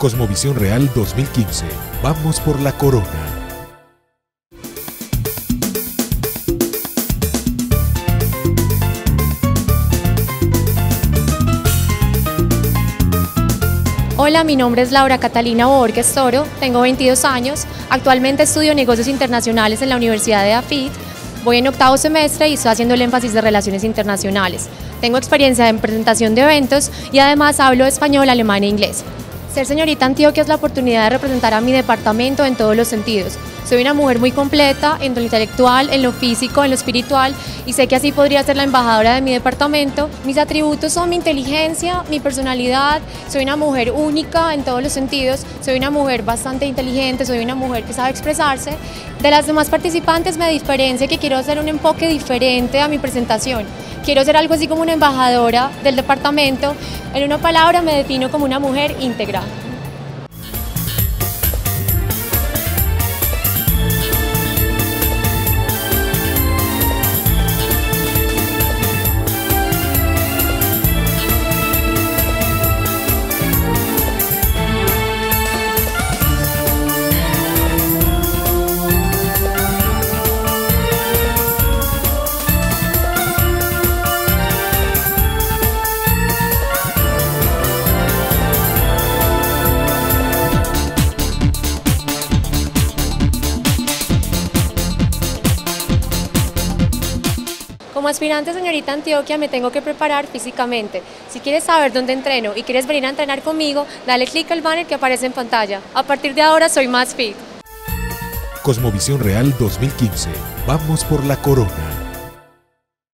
Cosmovisión Real 2015. Vamos por la corona. Hola, mi nombre es Laura Catalina Borges Toro, tengo 22 años, actualmente estudio negocios internacionales en la Universidad de AFIT, voy en octavo semestre y estoy haciendo el énfasis de relaciones internacionales. Tengo experiencia en presentación de eventos y además hablo español, alemán e inglés. Ser señorita Antioquia es la oportunidad de representar a mi departamento en todos los sentidos. Soy una mujer muy completa en lo intelectual, en lo físico, en lo espiritual y sé que así podría ser la embajadora de mi departamento. Mis atributos son mi inteligencia, mi personalidad, soy una mujer única en todos los sentidos, soy una mujer bastante inteligente, soy una mujer que sabe expresarse. De las demás participantes me diferencia que quiero hacer un enfoque diferente a mi presentación. Quiero ser algo así como una embajadora del departamento. En una palabra me defino como una mujer íntegra. Como aspirante señorita Antioquia me tengo que preparar físicamente. Si quieres saber dónde entreno y quieres venir a entrenar conmigo, dale clic al banner que aparece en pantalla. A partir de ahora soy más fit. Cosmovisión Real 2015. Vamos por la corona.